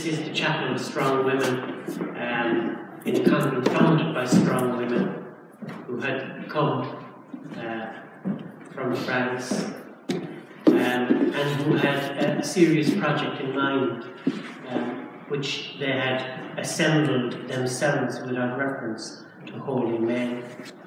is the Chapel of Strong Women, in a convent founded by strong women who had come from France and who had a serious project in mind, which they had assembled themselves without reference to holy men.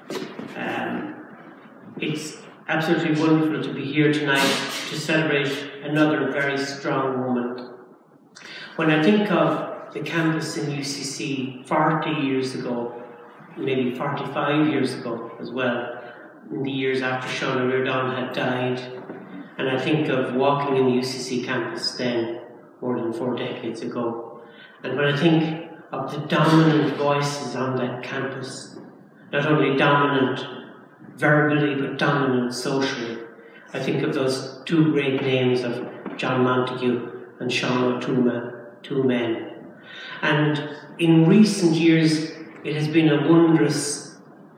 It's absolutely wonderful to be here tonight to celebrate another very strong woman. When I think of the campus in UCC 40 years ago, maybe 45 years ago as well, in the years after Shauna Reardon had died, and I think of walking in the UCC campus then, more than 4 decades ago, and when I think of the dominant voices on that campus, not only dominant verbally but dominant socially, I think of those two great names of John Montague and Sean O'Toole, two men. And in recent years, it has been a wondrous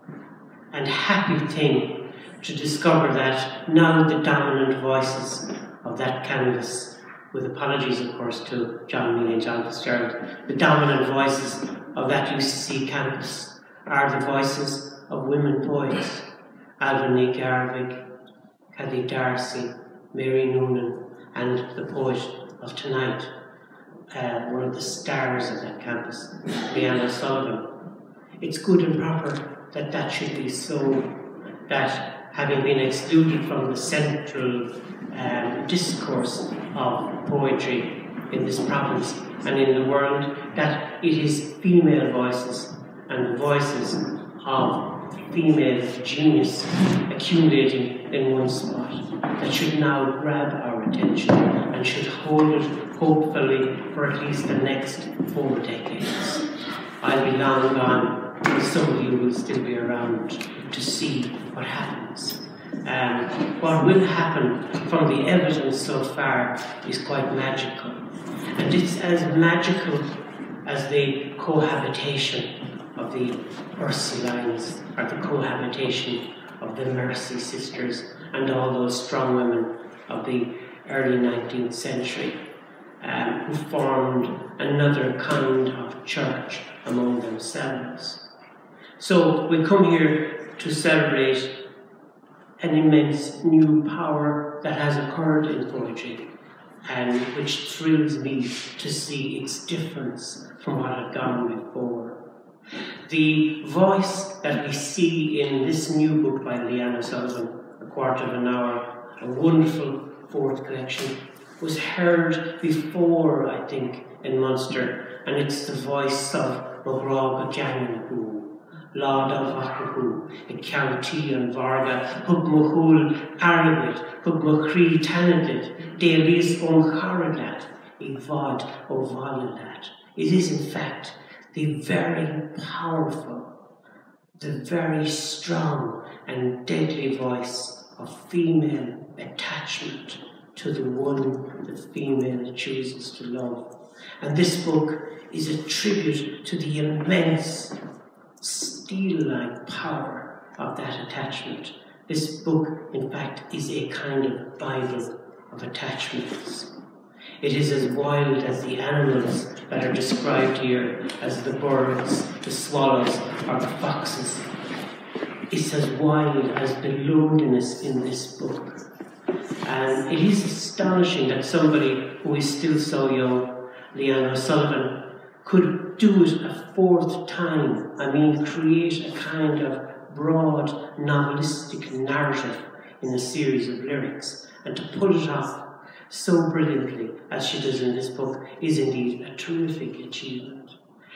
and happy thing to discover that now the dominant voices of that canvas, with apologies of course to John Meany and John Fitzgerald, the dominant voices of that UCC campus are the voices of women poets, Alvin Garvig, Cathy Darcy, Mary Noonan, and the poet of tonight, one of the stars of that campus, Leanne O'Sullivan. It's good and proper that that should be so, that having been excluded from the central discourse of poetry in this province and in the world, that it is female voices and the voices of female genius accumulating in one spot that should now grab our attention and should hold it hopefully for at least the next 4 decades. I'll be long gone, but some of you will still be around to see what happens. What will happen from the evidence so far is quite magical. And it's as magical as the cohabitation of the Ursulines, or the cohabitation of the Mercy Sisters and all those strong women of the early 19th century who formed another kind of church among themselves. So we come here to celebrate an immense new power that has occurred in poetry, and which thrills me to see its difference from what had gone before. The voice that we see in this new book by Leanne O'Sullivan, A Quarter of an Hour, a wonderful 4th collection, was heard before, I think, in Munster, and it's the voice of Maghra Gajangu, Lord of Achahu, a County and Varga, Hug Mahul Arabit, Hug Machri Tanadit, Delis Oncharadat, Ivod Ovaladat. It is, in fact, the very powerful, the very strong and deadly voice of female attachment to the one the female chooses to love. And this book is a tribute to the immense steel-like power of that attachment. This book, in fact, is a kind of Bible of attachments. It is as wild as the animals that are described here, as the birds, the swallows, or the foxes. It's as wild as the loneliness in this book. And it is astonishing that somebody who is still so young, Leanne O'Sullivan, could do it a 4th time. I mean, create a kind of broad novelistic narrative in a series of lyrics, and to pull it off so brilliantly as she does in this book is indeed a terrific achievement.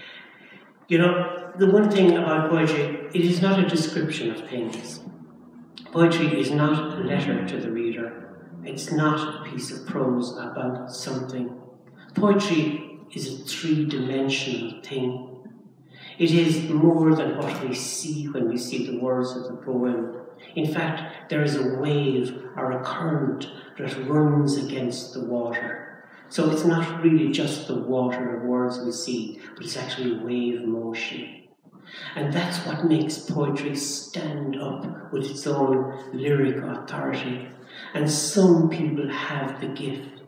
You know, the one thing about poetry, it is not a description of things. Poetry is not a letter to the reader. It's not a piece of prose about something. Poetry is a 3-dimensional thing. It is more than what we see when we see the words of the poem. In fact, there is a wave or a current that runs against the water. So it's not really just the water of words we see, but it's actually wave motion. And that's what makes poetry stand up with its own lyric authority. And some people have the gift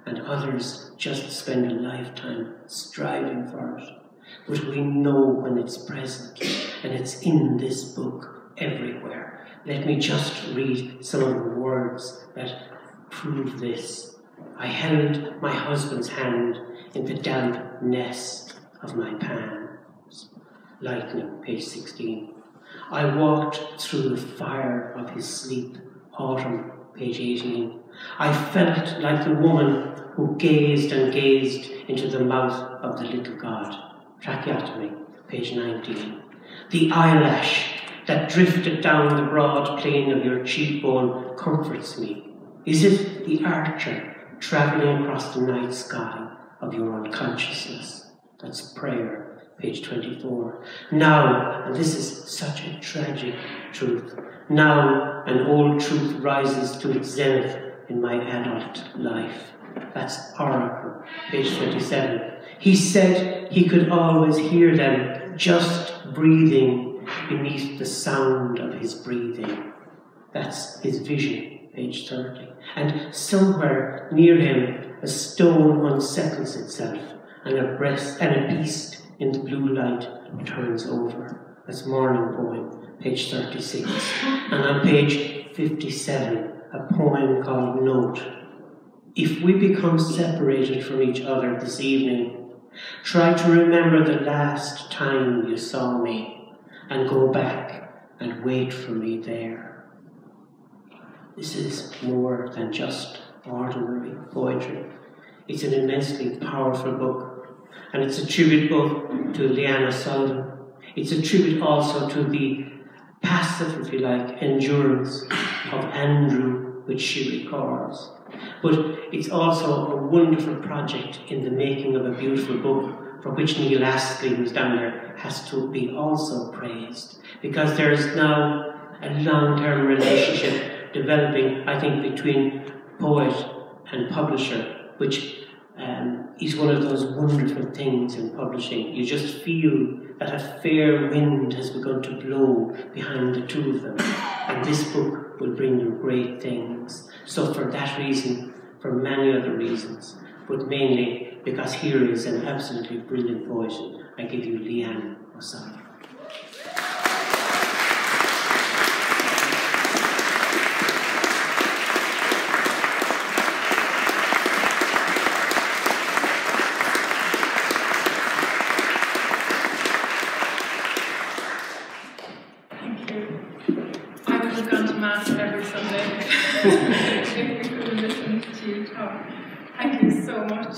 and others just spend a lifetime striving for it. But we know when it's present, and it's in this book everywhere. Let me just read some of the words that prove this. I held my husband's hand in the damp nest of my pans. Lightning, page 16. I walked through the fire of his sleep. Autumn, page 18. I felt like the woman who gazed and gazed into the mouth of the little god. Tracheotomy, page 19. The eyelash that drifted down the broad plane of your cheekbone comforts me. Is it the archer travelling across the night sky of your unconsciousness? That's prayer, page 24. Now, and this is such a tragic truth, now an old truth rises to its zenith in my adult life. That's Oracle, page 27. He said he could always hear them just breathing beneath the sound of his breathing. That's his vision, page 30. And somewhere near him, a stone unsettles itself, and a beast in the blue light turns over. That's Morning Poem, page 36. And on page 57, a poem called Note. If we become separated from each other this evening, try to remember the last time you saw me and go back and wait for me there. This is more than just ordinary poetry. It's an immensely powerful book, and it's a tribute both to Leanne O'Sullivan. It's a tribute also to the passive, if you like, endurance of Andrew, which she records. But it's also a wonderful project in the making of a beautiful book, for which Neil Astley, who's down there, has to be also praised. Because there is now a long-term relationship developing, I think, between poet and publisher, which is one of those wonderful things in publishing. You just feel that a fair wind has begun to blow behind the two of them, and this book will bring them great things. So for that reason, for many other reasons, but mainly because here is an absolutely brilliant poet, I give you Leanne O'Sullivan. Thank you so much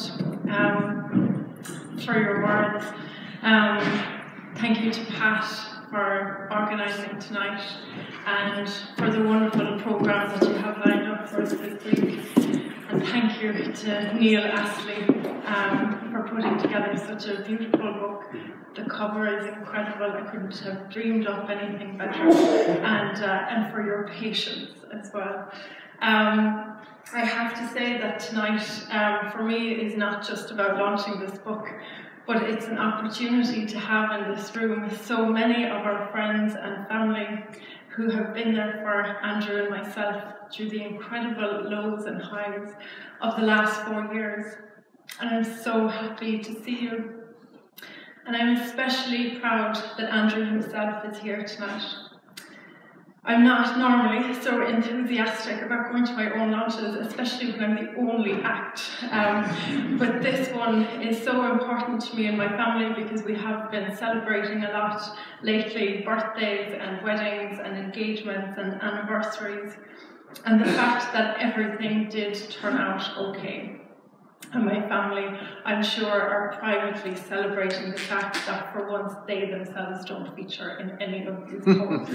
for your words. Thank you to Pat for organising tonight and for the wonderful programme that you have lined up for us this week. And thank you to Neil Astley for putting together such a beautiful book. The cover is incredible. I couldn't have dreamed up anything better. And for your patience as well. I have to say that tonight, for me, is not just about launching this book, but it's an opportunity to have in this room so many of our friends and family who have been there for Andrew and myself through the incredible lows and highs of the last 4 years. And I'm so happy to see you. And I'm especially proud that Andrew himself is here tonight. I'm not normally so enthusiastic about going to my own launches, especially when I'm the only act. But this one is so important to me and my family because we have been celebrating a lot lately, birthdays and weddings and engagements and anniversaries. And the fact that everything did turn out okay. And my family, I'm sure, are privately celebrating the fact that for once they themselves don't feature in any of these poems.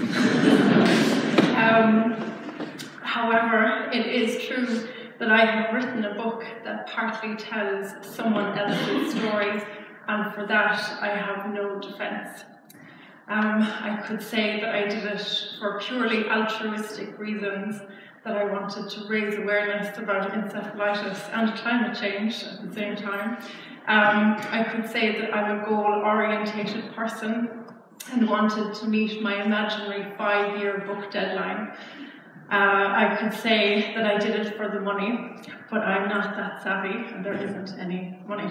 However, it is true that I have written a book that partly tells someone else's story, and for that I have no defence. I could say that I did it for purely altruistic reasons, that I wanted to raise awareness about encephalitis and climate change at the same time. I could say that I'm a goal-orientated person and wanted to meet my imaginary 5-year book deadline. I could say that I did it for the money, but I'm not that savvy, and there isn't any money.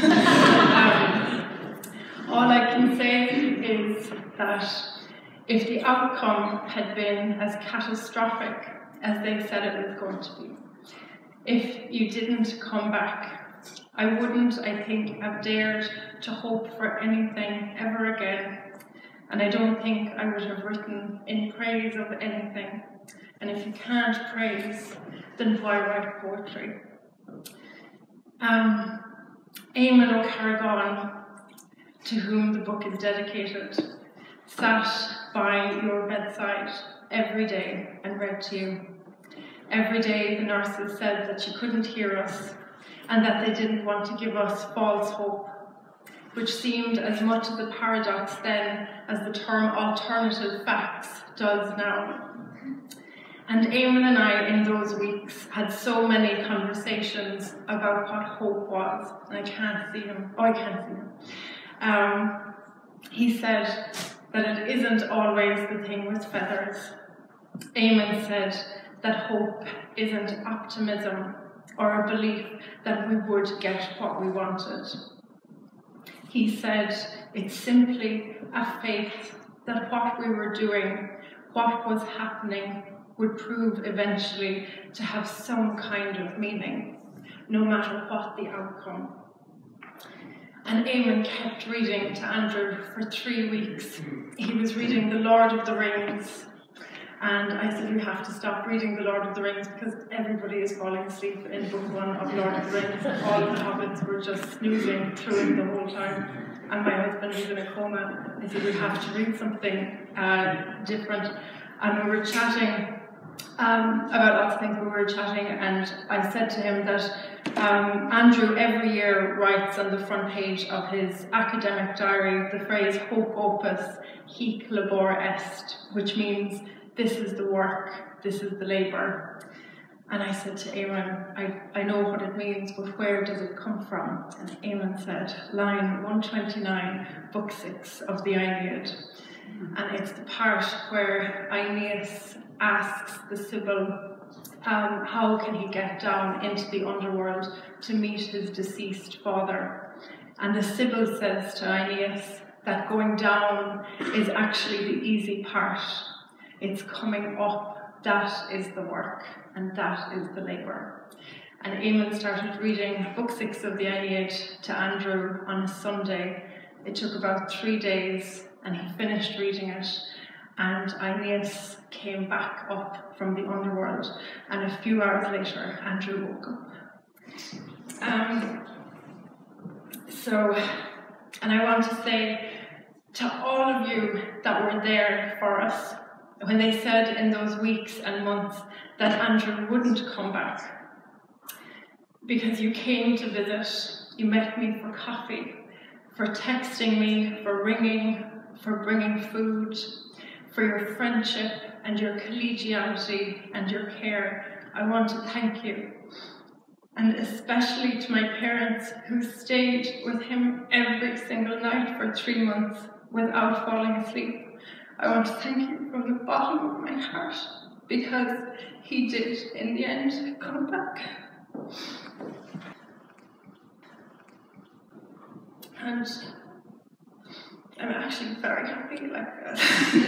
All I can say is that if the outcome had been as catastrophic as they said it was going to be, if you didn't come back, I wouldn't, I think, have dared to hope for anything ever again, and I don't think I would have written in praise of anything. And if you can't praise, then why write poetry? Eamon O'Carrigan, to whom the book is dedicated, sat by your bedside every day and read to you. Every day the nurses said that you couldn't hear us and that they didn't want to give us false hope, which seemed as much of a paradox then as the term alternative facts does now. And Eamon and I, in those weeks, had so many conversations about what hope was. And I can't see him. Oh, I can't see him. He said that it isn't always the thing with feathers. Eamon said that hope isn't optimism or a belief that we would get what we wanted. He said it's simply a faith that what we were doing, what was happening, would prove eventually to have some kind of meaning, no matter what the outcome. And Eamon kept reading to Andrew for 3 weeks. He was reading The Lord of the Rings, and I said, you have to stop reading The Lord of the Rings because everybody is falling asleep in book 1 of Lord of the Rings. All of the hobbits were just snoozing through it the whole time. And my husband was in a coma. I said, we have to read something different. And we were chatting about lots of things. We were chatting, and I said to him that Andrew every year writes on the front page of his academic diary the phrase hoc opus hic labor est, which means this is the work, this is the labour. And I said to Eamon, I know what it means, but where does it come from? And Eamon said, line 129, book 6 of the Aeneid. And it's the part where Aeneas asks the Sibyl how can he get down into the underworld to meet his deceased father. And the Sibyl says to Aeneas that going down is actually the easy part. It's coming up, that is the work, and that is the labour. And Eamon started reading book 6 of the Aeneid to Andrew on a Sunday. It took about 3 days, and he finished reading it, and Aeneas came back up from the underworld, and a few hours later, Andrew woke up. And I want to say to all of you that were there for us, when they said in those weeks and months that Andrew wouldn't come back, because you came to visit, you met me for coffee, for texting me, for ringing, for bringing food, for your friendship and your collegiality and your care. I want to thank you. And especially to my parents who stayed with him every single night for 3 months without falling asleep. I want to thank you from the bottom of my heart, because he did, in the end, come back. And I'm actually very happy like that.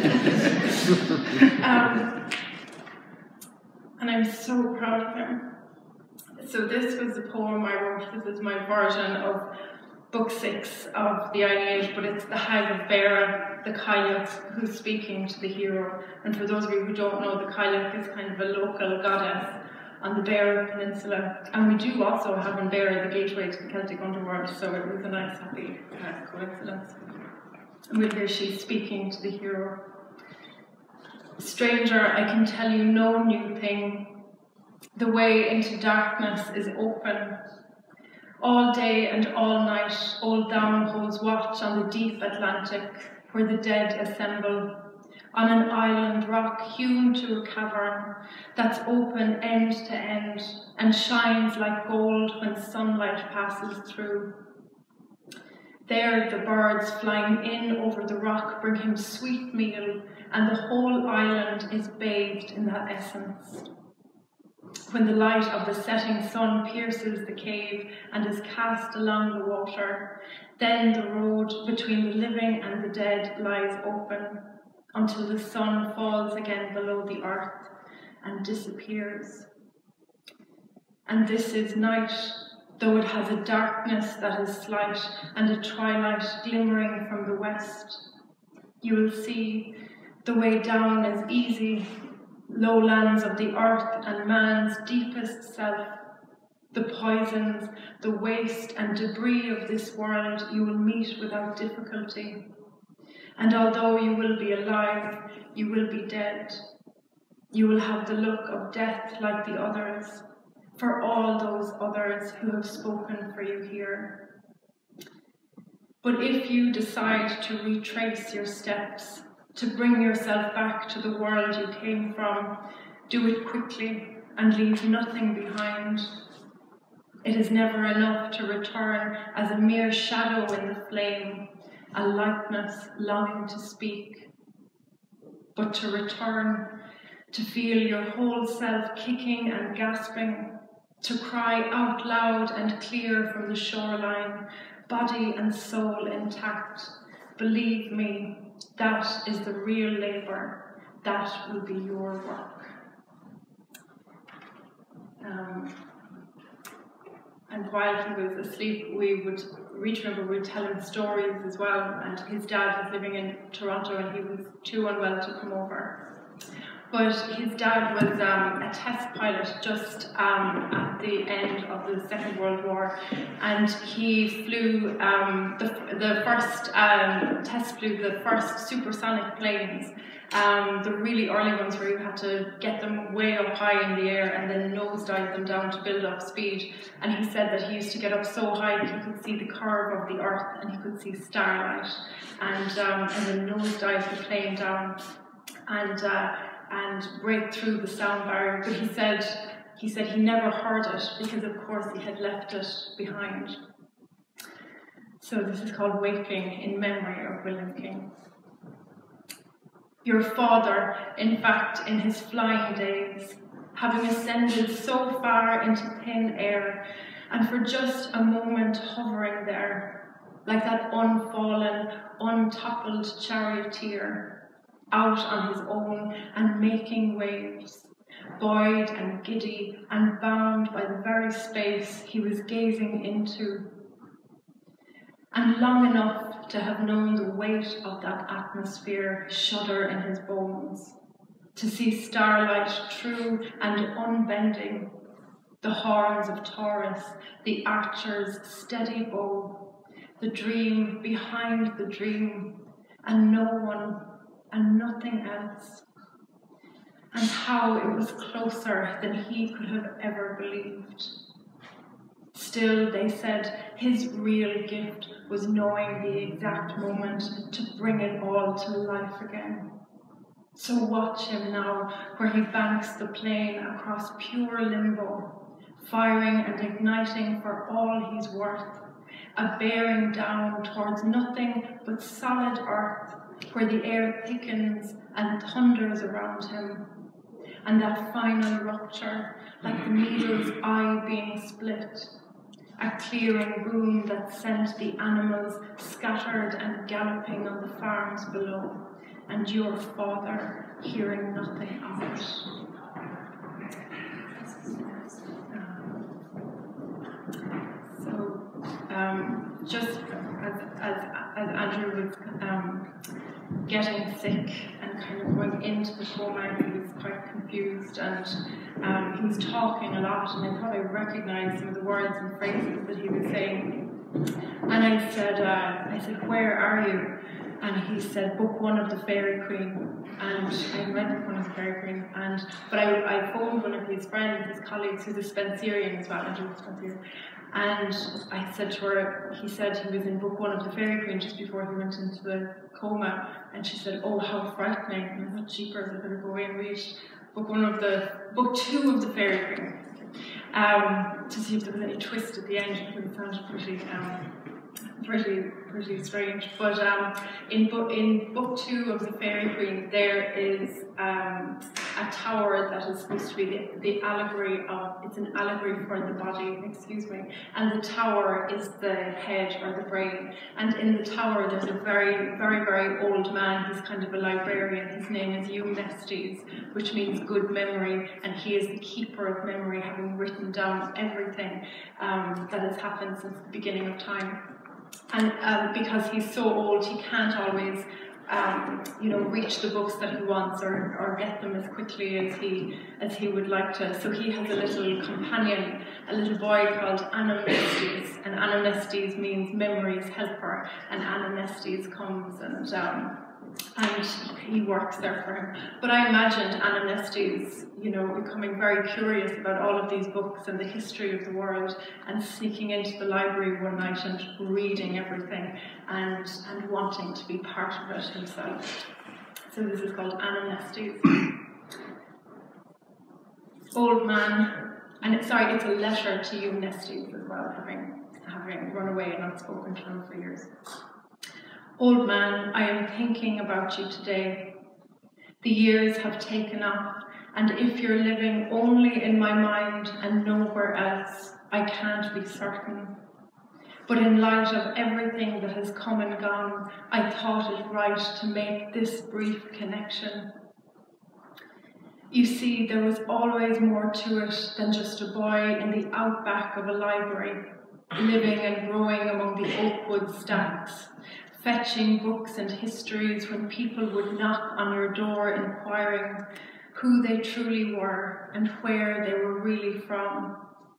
And I'm so proud of him. So this was the poem I wrote. This is my version of book 6 of the Aeneid, but it's the Hag of Beara, the Cailleach, who's speaking to the hero. And for those of you who don't know, the Cailleach is kind of a local goddess on the Beara Peninsula. And we do also have in Beara the gateway to the Celtic underworld, so it was a nice, happy coincidence. And with her, she's speaking to the hero. Stranger, I can tell you no new thing. The way into darkness is open. All day and all night, Old Down holds watch on the deep Atlantic, where the dead assemble, on an island rock hewn to a cavern that's open end to end and shines like gold when sunlight passes through. There the birds flying in over the rock bring him sweet meal, and the whole island is bathed in that essence. When the light of the setting sun pierces the cave and is cast along the water, then the road between the living and the dead lies open until the sun falls again below the earth and disappears. And this is night, though it has a darkness that is slight and a twilight glimmering from the west. You will see the way down is easy, lowlands of the earth and man's deepest self. The poisons, the waste and debris of this world you will meet without difficulty. And although you will be alive, you will be dead. You will have the look of death like the others, for all those others who have spoken for you here. But if you decide to retrace your steps, to bring yourself back to the world you came from, do it quickly and leave nothing behind. It is never enough to return as a mere shadow in the flame, a likeness longing to speak, but to return, to feel your whole self kicking and gasping, to cry out loud and clear from the shoreline, body and soul intact. Believe me, that is the real labour. That will be your work. And while he was asleep, we would tell him stories as well. And his dad was living in Toronto and he was too unwell to come over. But his dad was a test pilot just at the end of the Second World War, and he flew the first supersonic planes, the really early ones where you had to get them way up high in the air and then nosedive them down to build up speed. And he said that he used to get up so high that he could see the curve of the earth and he could see starlight, and then nosedive the plane down and break through the sound barrier. But he said he never heard it because of course he had left it behind. So this is called Waking in Memory of William King. Your father, in fact, in his flying days, having ascended so far into thin air, and for just a moment hovering there, like that unfallen, untoppled charioteer, out on his own and making waves, buoyed and giddy and bound by the very space he was gazing into, and long enough to have known the weight of that atmosphere shudder in his bones, to see starlight true and unbending, the horns of Taurus, the archer's steady bow, the dream behind the dream, and no one and nothing else, and how it was closer than he could have ever believed. Still, they said, his real gift was knowing the exact moment to bring it all to life again. So watch him now, where he banks the plane across pure limbo, firing and igniting for all he's worth, a bearing down towards nothing but solid earth, where the air thickens and thunders around him, and that final rupture, like the needle's eye being split, a clearing boom that sent the animals scattered and galloping on the farms below, and your father hearing nothing of it. Just as Andrew was getting sick and kind of going into the coma, he was quite confused, and he was talking a lot, and I thought I recognised some of the words and phrases that he was saying. And I said, where are you? And he said, book 1 of the Fairy Queen. And I read book 1 of the Fairy Queen, but I phoned one of his friends, his colleagues, who's a Spencerian as well, Andrew Spencerian. And I said to her, he said he was in book 1 of the Fairy Queen just before he went into the coma, and she said, oh, how frightening. And I thought, jeepers, I better go away and read book 2 of the Fairy Queen, to see if there was any twist at the end, because it sounded pretty pretty strange. But in book 2 of The Fairy Queen, there is a tower that is supposed to be the allegory of, it's an allegory for the body, excuse me, and the tower is the head or the brain. And in the tower there's a very, very, very old man. He's kind of a librarian. His name is Nestes, which means good memory, and he is the keeper of memory, having written down everything that has happened since the beginning of time. And because he's so old, he can't always reach the books that he wants or get them as quickly as he would like to. So he has a little companion, a little boy called Anamnestes, and Anamnestes means memory's helper, and Anamnestes comes and he works there for him. But I imagined Anamnestes, becoming very curious about all of these books and the history of the world, and sneaking into the library one night and reading everything and wanting to be part of it himself. So this is called Anamnestes. Old man, and it's a letter to Nestes as well, having run away and not spoken to him for years. Old man, I am thinking about you today. The years have taken up, and if you're living only in my mind and nowhere else, I can't be certain. But in light of everything that has come and gone, I thought it right to make this brief connection. You see, there was always more to it than just a boy in the outback of a library, living and growing among the oakwood stacks, fetching books and histories when people would knock on your door inquiring who they truly were and where they were really from.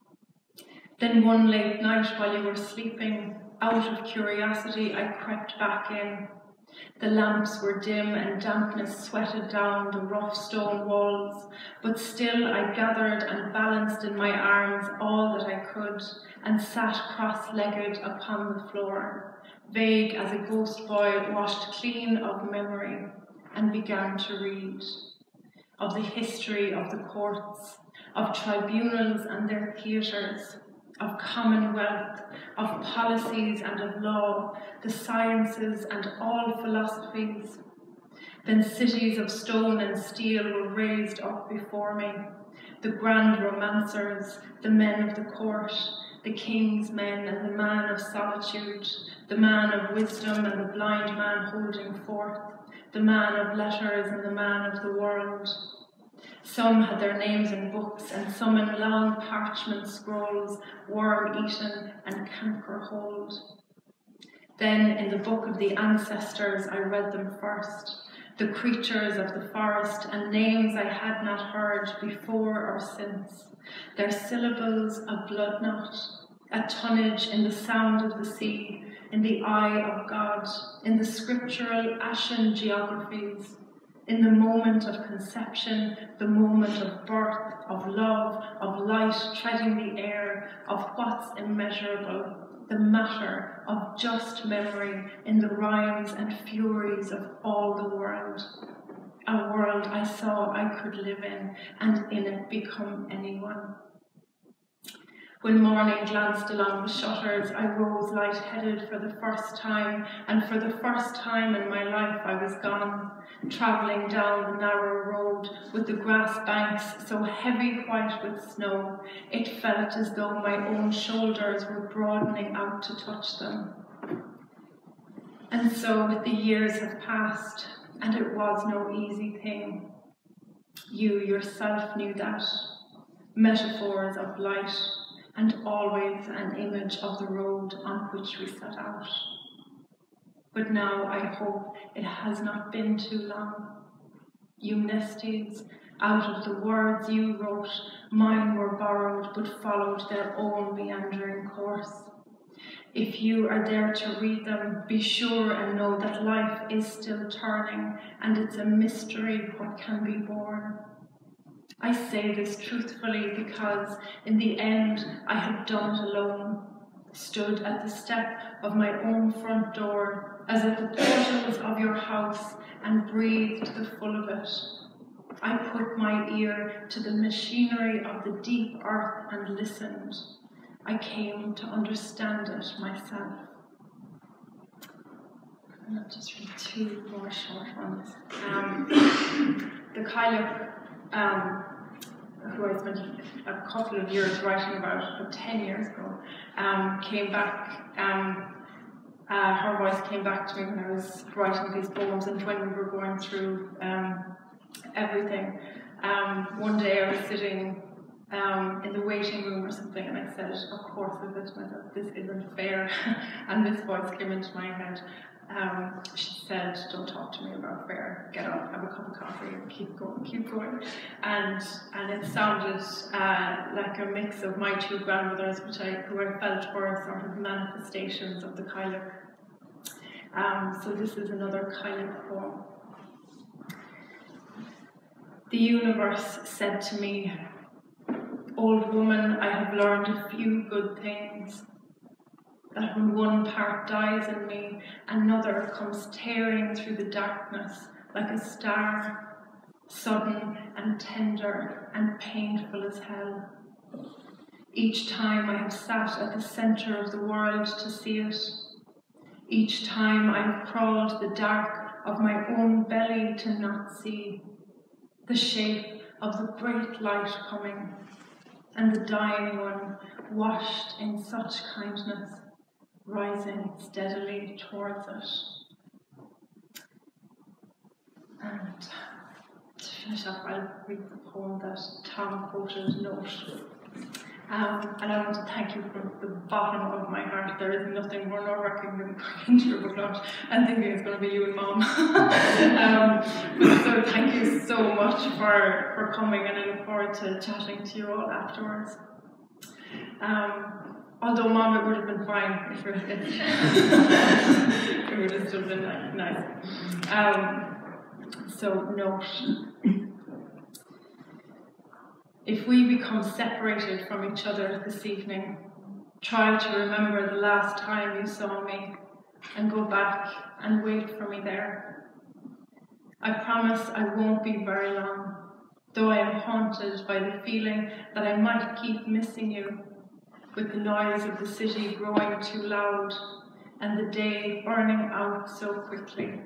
Then one late night while you were sleeping, out of curiosity, I crept back in. The lamps were dim and dampness sweated down the rough stone walls, but still I gathered and balanced in my arms all that I could and sat cross-legged upon the floor, vague as a ghost boy washed clean of memory, and began to read of the history of the courts, of tribunals and their theatres, of commonwealth, of policies and of law, the sciences and all philosophies. Then cities of stone and steel were raised up before me, the grand romancers, the men of the court, the king's men and the man of solitude, the man of wisdom and the blind man holding forth, the man of letters and the man of the world. Some had their names in books, and some in long parchment scrolls, worm-eaten and canker-holed. Then in the book of the ancestors I read them first, the creatures of the forest, and names I had not heard before or since, their syllables a blood knot, a tonnage in the sound of the sea, in the eye of God, in the scriptural ashen geographies, in the moment of conception, the moment of birth, of love, of light treading the air, of what's immeasurable, the matter of just memory in the rhymes and furies of all the world. A world I saw I could live in, and in it become anyone. When morning glanced along the shutters, I rose light-headed for the first time, and for the first time in my life I was gone, travelling down the narrow road with the grass banks so heavy white with snow, it felt as though my own shoulders were broadening out to touch them. And so the years have passed, and it was no easy thing. You yourself knew that. Metaphors of light, and always an image of the road on which we set out. But now I hope it has not been too long. Nestes, out of the words you wrote, mine were borrowed but followed their own meandering course. If you are there to read them, be sure and know that life is still turning, and it's a mystery what can be born. I say this truthfully because in the end I had done it alone, stood at the step of my own front door, as at the portals of your house, and breathed the full of it. I put my ear to the machinery of the deep earth and listened. I came to understand it myself. I'll just read two more short ones. The Kyluk, who I spent a couple of years writing about 10 years ago, came back. Her voice came back to me when I was writing these poems, and when we were going through everything. One day I was sitting in the waiting room or something, and I said, of course, I said to myself, this isn't fair. And this voice came into my head. She said, don't talk to me about fair, get up, have a cup of coffee, and keep going. And it sounded like a mix of my two grandmothers, who I felt were sort of manifestations of the Kyluk. So this is another Kyluk poem. The universe said to me, old woman, I have learned a few good things. That when one part dies in me, another comes tearing through the darkness like a star, sudden and tender and painful as hell. Each time I have sat at the centre of the world to see it. Each time I have crawled the dark of my own belly to not see the shape of the great light coming, and the dying one washed in such kindness, rising steadily towards it. And to finish up, I'll read the poem that Tom quoted, Note. And I want to thank you from the bottom of my heart. There is nothing more nerve-wracking than going into your book launch and thinking it's going to be you and Mom. So thank you so much for coming, and I look forward to chatting to you all afterwards. Although, Mom, it would have been fine if it would have still been like nice. So, Note. If we become separated from each other this evening, try to remember the last time you saw me and go back and wait for me there. I promise I won't be very long, though I am haunted by the feeling that I might keep missing you, with the noise of the city growing too loud and the day burning out so quickly.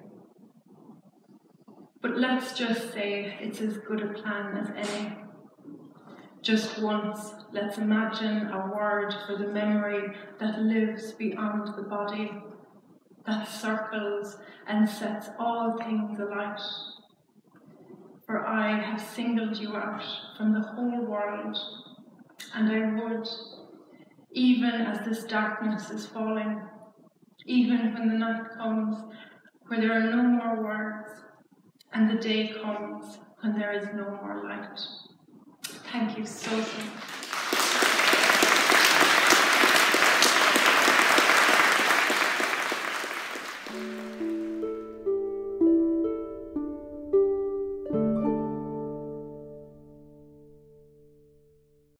But let's just say it's as good a plan as any. Just once, let's imagine a word for the memory that lives beyond the body, that circles and sets all things alight. For I have singled you out from the whole world, and I would, even as this darkness is falling, even when the night comes where there are no more words, and the day comes when there is no more light. Thank you so much.